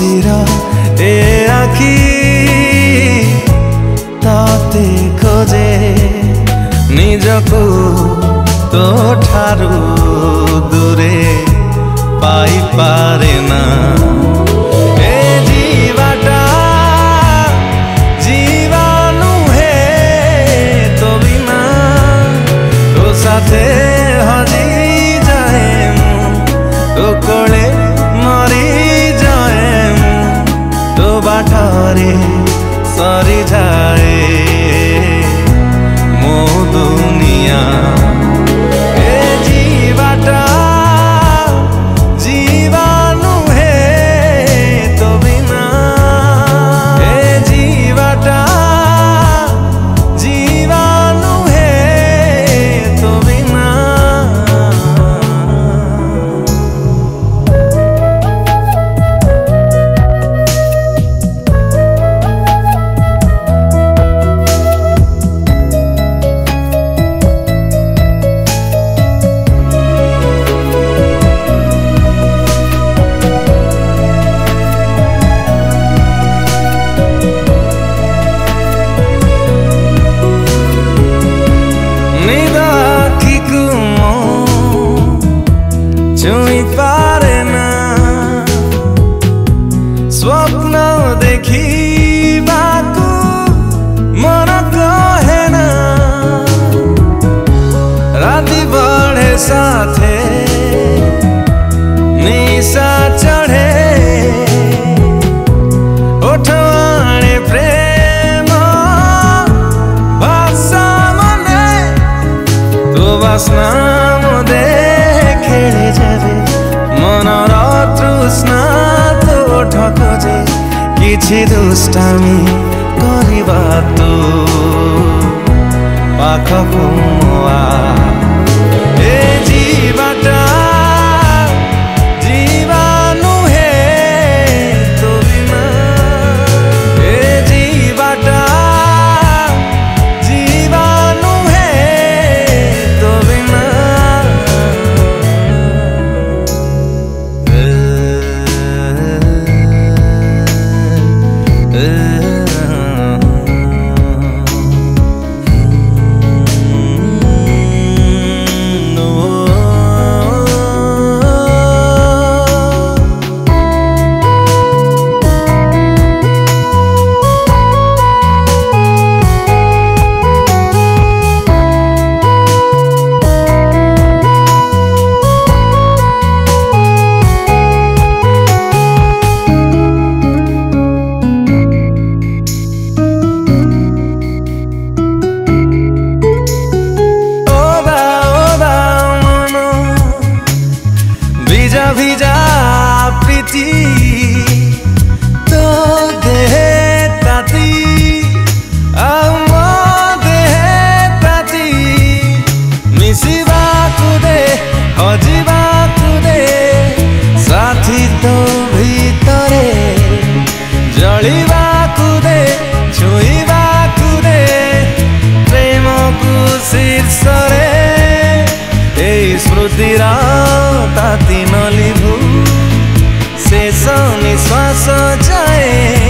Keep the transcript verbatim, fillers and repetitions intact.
स्मृतिर ए आखि ताते खोजे निजको तो ठारू दूरे पाई पारे ना ए जीवाटा जीवानु है तो बिना तो साथे हजी जाए तो कोले मरी जाए तो बाठारे सरी जाए मो दुनिया छुई पारे ना स्वप्न देखी बाकू मन कहे ना राति बढ़े साथे निशा चढ़े ओठवाणे प्रेम भाषा मने तो बासना मदे खेले जाबे मनर तृष्णा तो ठकोजे किछि दुष्टामी करिबा तो पाखकु आ ए जीवाटा जीवानु है तो बिना ए जीवाटा जीवानु है तो बिना भिजा प्रीति तो देहे ताती आम देहे ताती मिसिबा कुदे हजिबा कुदे साथी तो भीतरे जलिबा कुदे छुईबा कुदे प्रेम को शीर्षरे ए स्मृतिर ताती नलिभु शेष निश्वास जाए।